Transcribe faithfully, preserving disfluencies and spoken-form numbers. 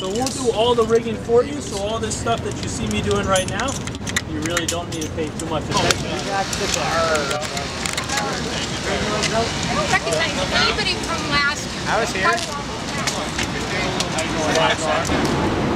So we'll do all the rigging for you, so all this stuff that you see me doing right now, you really don't need to pay too much attention. I don't recognize anybody from last year. I was here.